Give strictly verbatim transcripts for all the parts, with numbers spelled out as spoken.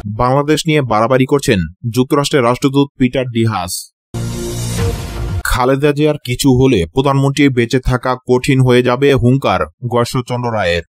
বাংলাদেশ নিয়ে বাড়াবাড়ি করছেন যুক্তরাষ্ট্রের রাষ্ট্রদূত পিটার ডি হাস। খালেদা জিয়ার কিছু হলে প্রধানমন্ত্রী বেঁচে থাকা কঠিন হয়ে যাবে, হুঙ্কার গয়েশ্বরচন্দ্র রায়ের।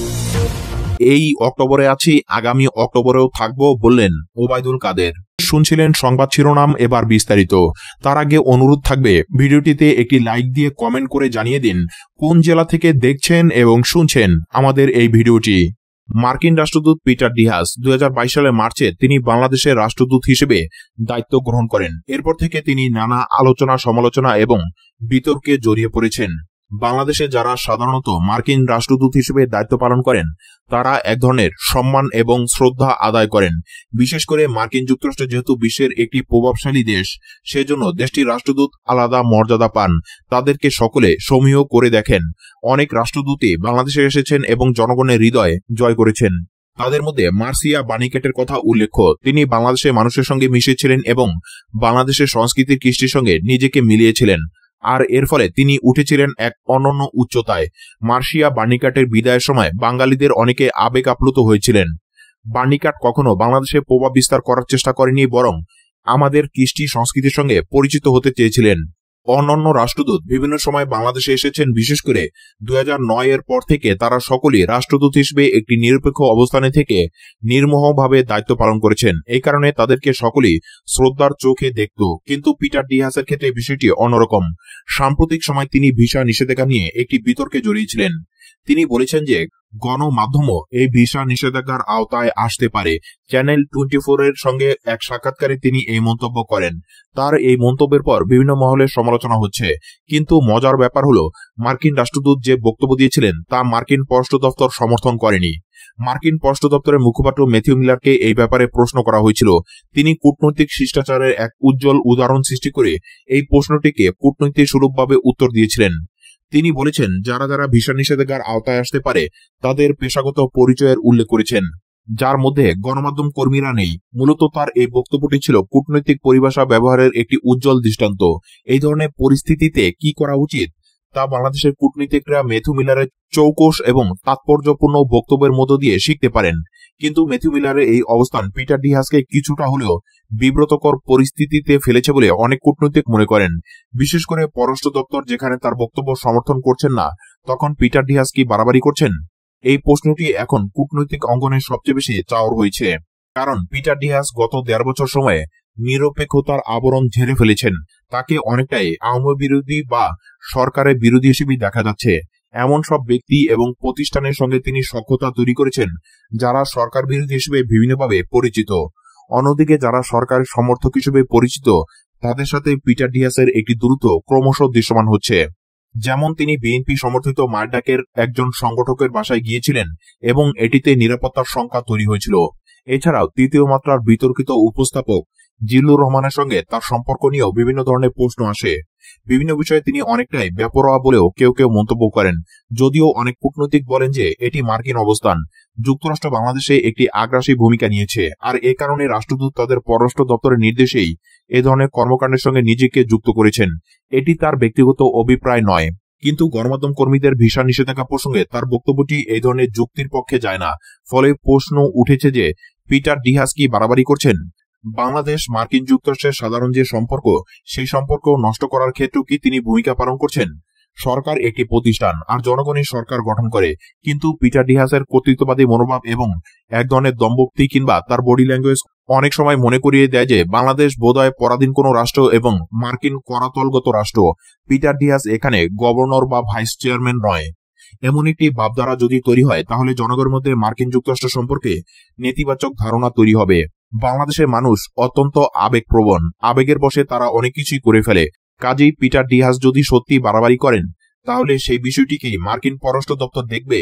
এই অক্টোবরে আছি, আগামী অক্টোবরেও থাকবো বললেন ওবায়দুল কাদের। শুনছিলেন সংবাদ শিরোনাম, এবার বিস্তারিত। তার আগে অনুরোধ থাকবে ভিডিওটিতে একটি লাইক দিয়ে কমেন্ট করে জানিয়ে দিন কোন জেলা থেকে দেখছেন এবং শুনছেন আমাদের এই ভিডিওটি। মার্কিন রাষ্ট্রদূত পিটার ডি হাস দুই হাজার বাইশ সালের মার্চে তিনি বাংলাদেশের রাষ্ট্রদূত হিসেবে দায়িত্ব গ্রহণ করেন। এরপর থেকে তিনি নানা আলোচনা, সমালোচনা এবং বিতর্কে জড়িয়ে পড়েছেন। বাংলাদেশে যারা সাধারণত মার্কিন রাষ্ট্রদূত হিসেবে দায়িত্ব পালন করেন তারা এক ধরনের সম্মান এবং শ্রদ্ধা আদায় করেন। বিশেষ করে মার্কিন যুক্তরাষ্ট্র যেহেতু বিশ্বের একটি প্রভাবশালী দেশ, সেজন্য দেশটির রাষ্ট্রদূত আলাদা মর্যাদা পান। তাদেরকে সকলে সমীহ করে দেখেন। অনেক রাষ্ট্রদূতই বাংলাদেশে এসেছেন এবং জনগণের হৃদয় জয় করেছেন। তাদের মধ্যে মার্সিয়া বানিকেটের কথা উল্লেখ্য। তিনি বাংলাদেশের মানুষের সঙ্গে মিশেছিলেন এবং বাংলাদেশের সংস্কৃতির কৃষ্টির সঙ্গে নিজেকে মিলিয়েছিলেন, আর এর ফলে তিনি উঠেছিলেন এক অনন্য উচ্চতায়। মার্সিয়া বার্নিকাটের বিদায়ের সময় বাঙালিদের অনেকে আবেগ আপ্লুত হয়েছিলেন। বার্নিকাট কখনো বাংলাদেশে প্রভাব বিস্তার করার চেষ্টা করেনি, বরং আমাদের কৃষ্টি সংস্কৃতির সঙ্গে পরিচিত হতে চেয়েছিলেন। অন্যান্য রাষ্ট্রদূত বিভিন্ন সময় বাংলাদেশে এসেছেন। বিশেষ করে দুই হাজার নয় এর পর থেকে তারা সকলেই রাষ্ট্রদূত হিসেবে একটি নিরপেক্ষ অবস্থানে থেকে নির্মোহভাবে দায়িত্ব পালন করেছেন। এই কারণে তাদেরকে সকলেই শ্রদ্ধার চোখে দেখত। কিন্তু পিটার ডি হাসের ক্ষেত্রে বিষয়টি অন্যরকম। সাম্প্রতিক সময় তিনি ভিসা নিষেধাজ্ঞা নিয়ে একটি বিতর্কে জড়িয়েছিলেন। তিনি বলেছেন যে গণমাধ্যমও এই ভিসা নিষেধাজ্ঞার আওতায় আসতে পারে। চ্যানেল টোয়েন্টি ফোর এর সঙ্গে এক সাক্ষাৎকারে তিনি এই মন্তব্য করেন। তার এই মন্তব্যের পর বিভিন্ন মহলে সমালোচনা হচ্ছে। কিন্তু মজার ব্যাপার হলো, মার্কিন রাষ্ট্রদূত যে বক্তব্য দিয়েছিলেন তা মার্কিন পররাষ্ট্র দপ্তর সমর্থন করেনি। মার্কিন পররাষ্ট্র দপ্তরের মুখপাত্র ম্যাথিউ মিলারকে এই ব্যাপারে প্রশ্ন করা হয়েছিল। তিনি কূটনৈতিক শিষ্টাচারের এক উজ্জ্বল উদাহরণ সৃষ্টি করে এই প্রশ্নটিকে কূটনৈতিক সুলভভাবে উত্তর দিয়েছিলেন। তিনি বলেছেন, যারা যারা ভিসা নিষেধাজ্ঞার আওতায় আসতে পারে তাদের পেশাগত পরিচয়ের উল্লেখ করেছেন, যার মধ্যে গণমাধ্যম কর্মীরা নেই। মূলত তার এই বক্তব্যটি ছিল কূটনৈতিক পরিভাষা ব্যবহারের একটি উজ্জ্বল দৃষ্টান্ত। এই ধরনের পরিস্থিতিতে কি করা উচিত তা বাংলাদেশের কূটনীতিকরা ম্যাথিউ মিলারের চৌকস এবং তাৎপর্যপূর্ণ বক্তব্যের মধ্য দিয়ে শিখতে পারেন। কিন্তু ম্যাথিউ মিলারের এই অবস্থান পিটার ডি হাসকে কিছুটা হলেও বিব্রতকর পরিস্থিতিতে ফেলেছে বলে অনেক কূটনৈতিক মনে করেন। বিশেষ করে পররাষ্ট্র দপ্তর যেখানে তার বক্তব্য সমর্থন করছেন না, তখন পিটার ডি হাস কি বাড়াবাড়ি করছেন? এই প্রশ্নটি এখন কূটনৈতিক অঙ্গনে সবচেয়ে বেশি চাওর হয়েছে। কারণ পিটার ডি হাস গত দেড় বছর সময়ে নিরপেক্ষতার আবরণ ঝেড়ে ফেলেছেন। তাকে অনেকটাই আওয়ামী বিরোধী বা সরকারের বিরোধী হিসেবে দেখা যাচ্ছে। এমন সব ব্যক্তি এবং প্রতিষ্ঠানের সঙ্গে তিনি সখ্যতা তৈরি করেছেন যারা সরকার বিরোধী হিসেবে বিভিন্নভাবে পরিচিত। অন্যদিকে যারা সরকারের সমর্থক হিসেবে পরিচিত তাদের সাথে পিটার ডি হাসের একটি দ্রুত ক্রমশ দৃশ্যমান হচ্ছে। যেমন তিনি বিএনপি সমর্থিত মারডাকের একজন সংগঠকের বাসায় গিয়েছিলেন এবং এটিতে নিরাপত্তার শঙ্কা তৈরি হয়েছিল। এছাড়াও তৃতীয় মাত্রার বিতর্কিত উপস্থাপক জিল্লুর রহমানের সঙ্গে তার সম্পর্ক নিয়েও বিভিন্ন ধরনের প্রশ্ন আসে। বিভিন্ন বিষয়ে তিনি অনেকটাই বেপরোয়া বলেও কেউ কেউ মন্তব্য করেন। যদিও অনেক কূটনৈতিক বলেন যে এটি মার্কিন অবস্থান। যুক্তরাষ্ট্র বাংলাদেশে একটি আগ্রাসী ভূমিকা নিয়েছে, আর এ কারণে রাষ্ট্রদূত তাদের পররাষ্ট্র দপ্তরের নির্দেশেই এ ধরনের কর্মকাণ্ডের সঙ্গে নিজেকে যুক্ত করেছেন। এটি তার ব্যক্তিগত অভিপ্রায় নয়। কিন্তু গণমাধ্যম কর্মীদের ভিসা নিষেধাজ্ঞা প্রসঙ্গে তার বক্তব্যটি এই ধরনের যুক্তির পক্ষে যায় না। ফলে প্রশ্ন উঠেছে যে পিটার ডি হাস কি বাড়াবাড়ি করছেন? বাংলাদেশ মার্কিন যুক্তরাষ্ট্রের সাধারণ যে সম্পর্ক, সেই সম্পর্ক নষ্ট করার ক্ষেত্রেও কি তিনি ভূমিকা পালন করছেন? সরকার একটি প্রতিষ্ঠান আর জনগণই সরকার গঠন করে। কিন্তু পিটার ডি হাসের কর্তৃত্ববাদী মনোভাব এবং এক ধরনের দম্ভক্তি কিংবা তার বডি ল্যাঙ্গুয়েজ অনেক সময় মনে করিয়ে দেয় যে বাংলাদেশ বোধহয় পরাধীন কোনো রাষ্ট্র এবং মার্কিন করাতলগত রাষ্ট্র। পিটার ডি হাস এখানে গভর্নর বা ভাইস চেয়ারম্যান নয়। এমন একটি ভাবধারা যদি তৈরি হয় তাহলে জনগণের মধ্যে মার্কিন যুক্তরাষ্ট্র সম্পর্কে নেতিবাচক ধারণা তৈরি হবে। বাংলাদেশের মানুষ অত্যন্ত আবেগপ্রবণ। আবেগের বশে তারা অনেক কিছুই করে ফেলে। কাজেই পিটার ডি হাস যদি সত্যি বাড়াবাড়ি করেন তাহলে সেই বিষয়টিকেই মার্কিন পররাষ্ট্র দপ্তর দেখবে।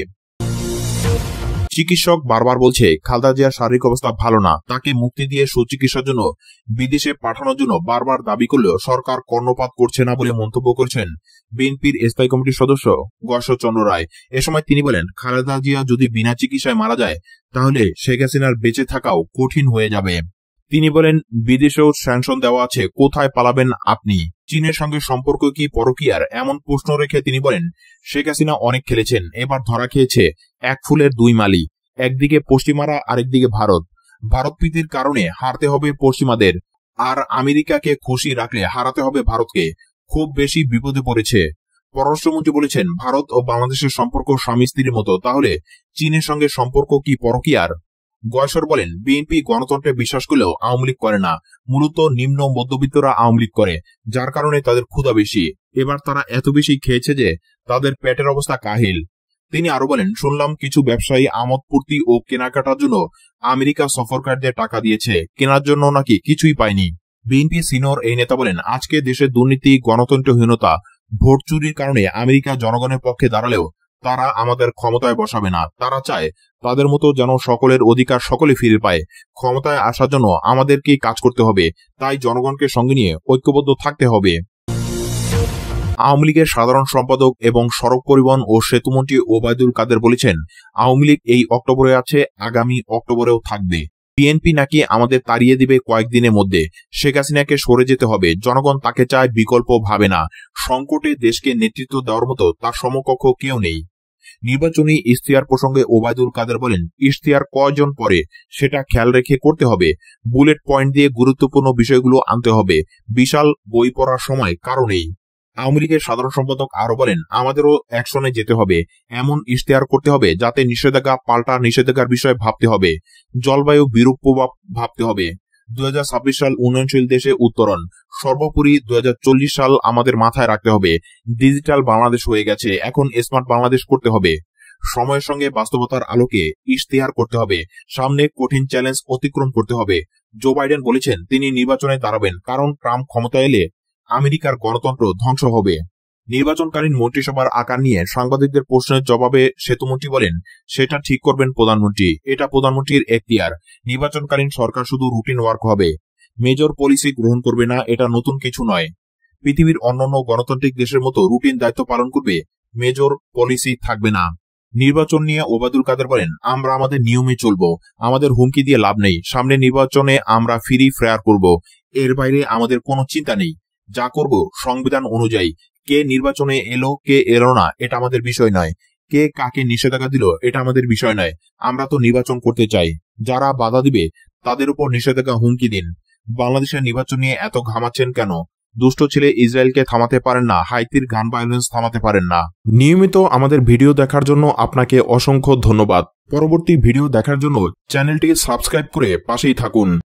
চিকিৎসক বারবার বলছে খালেদা জিয়ার শারীরিক অবস্থা ভালো না, তাকে মুক্তি দিয়ে সুচিকিৎসার জন্য বিদেশে পাঠানোর জন্য বারবার দাবি করলেও সরকার কর্ণপাত করছে না বলে মন্তব্য করছেন বিএনপির স্থায়ী কমিটির সদস্য গয়েশ্বরচন্দ্র রায়। এ সময় তিনি বলেন, খালেদা জিয়া যদি বিনা চিকিৎসায় মারা যায় তাহলে শেখ হাসিনার বেঁচে থাকাও কঠিন হয়ে যাবে। তিনি বলেন, বিদেশেও স্যাংশন দেওয়া আছে, কোথায় পালাবেন আপনি? চীনের সঙ্গে সম্পর্ক কি পরকীয়ার? এমন প্রশ্ন রেখে তিনি বলেন, শেখ হাসিনা অনেক খেলেছেন, এবার ধরা খেয়েছে এক ফুলের দুই মালি, একদিকে পশ্চিমারা আরেকদিকে ভারত। ভারতপ্রীতির কারণে হারতে হবে পশ্চিমাদের, আর আমেরিকাকে খুশি রাখলে হারাতে হবে ভারতকে। খুব বেশি বিপদে পড়েছে। পররাষ্ট্রমন্ত্রী বলেছেন, ভারত ও বাংলাদেশের সম্পর্ক স্বামী স্ত্রীর মতো, তাহলে চীনের সঙ্গে সম্পর্ক কি পরকীয়ার? গয়েশ্বর বলেন, বিএনপি গণতন্ত্রে বিশ্বাস করলেও আওয়ামী লীগ করে না। মূলত নিম্ন মধ্যবিত্তরা আওয়ামী লীগ করে, যার কারণে তাদের ক্ষুধা বেশি। এবার তারা এত বেশি খেয়েছে যে তাদের পেটের অবস্থা কাহিল। তিনি আরো বলেন, শুনলাম কিছু ব্যবসায়ী আমোদ ফুর্তি ও কেনাকাটার জন্য আমেরিকা সফরকারীদের টাকা দিয়েছে, কেনার জন্য নাকি কিছুই পায়নি। বিএনপি সিনিয়র এই নেতা বলেন, আজকে দেশের দুর্নীতি, গণতন্ত্রহীনতা, ভোট চুরির কারণে আমেরিকা জনগণের পক্ষে দাঁড়ালেও তারা আমাদের ক্ষমতায় বসাবে না। তারা চায় তাদের মতো যেন সকলের অধিকার সকলে ফিরে পায়। ক্ষমতায় আসার জন্য আমাদেরকেই কাজ করতে হবে, তাই জনগণকে সঙ্গে নিয়ে ঐক্যবদ্ধ থাকতে হবে। আওয়ামী লীগের সাধারণ সম্পাদক এবং সড়ক পরিবহন ও সেতুমন্ত্রী ওবায়দুল কাদের বলেছেন, আওয়ামী লীগ এই অক্টোবরে আছে, আগামী অক্টোবরেও থাকবে। বিএনপি নাকি আমাদের তাড়িয়ে দিবে কয়েকদিনের মধ্যে। শেখ হাসিনাকে সরে যেতে হবে, জনগণ তাকে চায়, বিকল্প ভাবে না। সংকটে দেশকে নেতৃত্ব দেওয়ার মতো তার সমকক্ষ কেউ নেই। নির্বাচনী ইশতেহার প্রসঙ্গে ওবায়দুল কাদের বলেন, ইশতেহার কয়জন পড়ে সেটা খেয়াল রেখে করতে হবে। বুলেট পয়েন্ট দিয়ে গুরুত্বপূর্ণ বিষয়গুলো আনতে হবে। বিশাল বই পড়ার সময় কারো নেই। আওয়ামী লীগের সাধারণ সম্পাদক আরো বলেন, আমাদেরও অ্যাকশনে যেতে হবে। এমন ইশতেহার করতে হবে যাতে নিষেধাজ্ঞা পাল্টা নিষেধাজ্ঞার বিষয়ে ভাবতে হবে, জলবায়ু বিরূপ প্রভাব ভাবতে হবে। দুই হাজার ছাব্বিশ সাল উন্নয়নশীল দেশে উত্তরণ। সর্বোপরি দুই হাজার চল্লিশ সাল আমাদের মাথায় রাখতে হবে। ডিজিটাল বাংলাদেশ হয়ে গেছে, এখন স্মার্ট বাংলাদেশ করতে হবে। সময়ের সঙ্গে বাস্তবতার আলোকে ইশতেহার করতে হবে। সামনে কঠিন চ্যালেঞ্জ অতিক্রম করতে হবে। জো বাইডেন বলেছেন, তিনি নির্বাচনে দাঁড়াবেন, কারণ ট্রাম্প ক্ষমতা এলে আমেরিকার গণতন্ত্র ধ্বংস হবে। নির্বাচনকালীন মন্ত্রিসভার আকার নিয়ে সাংবাদিকদের প্রশ্নের জবাবে সেতুমন্ত্রী বলেন, সেটা ঠিক করবেন প্রধানমন্ত্রী, এটা প্রধানমন্ত্রীর এখতিয়ার। নির্বাচনকালীন সরকার শুধু রুটিন ওয়ার্ক হবে, মেজর পলিসি গ্রহণ করবে না, এটা নতুন কিছু নয়। পৃথিবীর অন্যান্য গণতান্ত্রিক দেশের মতো রুটিন দায়িত্ব পালন করবে, মেজর পলিসি থাকবে না। নির্বাচন নিয়ে ওবায়দুল কাদের বলেন, আমরা আমাদের নিয়মে চলব, আমাদের হুমকি দিয়ে লাভ নেই। সামনে নির্বাচনে আমরা ফ্রি ফেয়ার করব, এর বাইরে আমাদের কোনো চিন্তা নেই। যা করব সংবিধান অনুযায়ী। কে নির্বাচনে এলো কে এলো না এটা আমাদের বিষয় নয়, কে কাকে নিষেধাজ্ঞা দিল এটা আমাদের বিষয় নয়। আমরা তো নির্বাচন করতে চাই, যারা বাধা দিবে তাদের উপর নিষেধাজ্ঞা হুমকি দিন। বাংলাদেশের নির্বাচন নিয়ে এত ঘামাচ্ছেন কেন? দুষ্ট ছেলে ইসরায়েলকে থামাতে পারেন না, হাইতির গান ভায়োলেন্স থামাতে পারেন না। নিয়মিত আমাদের ভিডিও দেখার জন্য আপনাকে অসংখ্য ধন্যবাদ। পরবর্তী ভিডিও দেখার জন্য চ্যানেলটি সাবস্ক্রাইব করে পাশেই থাকুন।